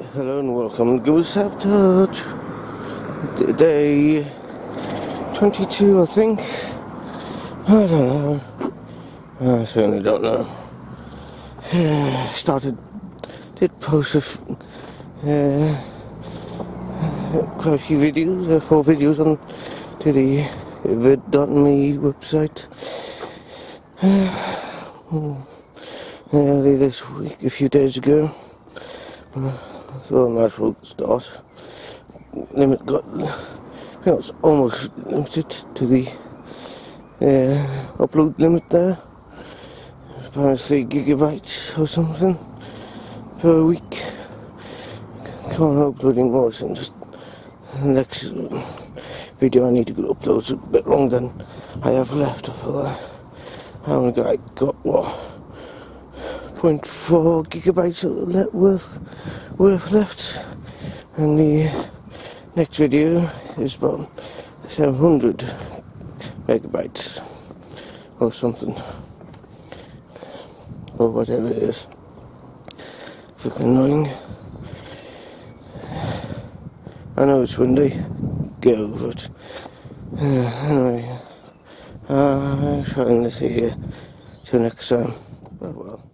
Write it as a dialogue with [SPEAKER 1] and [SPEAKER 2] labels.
[SPEAKER 1] Hello and welcome to Goose Touch. Day 22, I think. I don't know. I certainly don't know. Did post quite a few videos, 4 videos on to the vid.me website. Early this week, a few days ago. So a nice road start. Limit got, it's almost limited to the upload limit there. About 3 gigabytes or something per week. Can't upload any more, so just the next video I need to upload a bit longer than I have left for that. I only got 0.4 gigabytes worth left, and the next video is about 700 megabytes or something, or whatever it is. Fucking annoying. I know it's windy, get over it. Anyway, I'm trying to see you till next time. Bye well.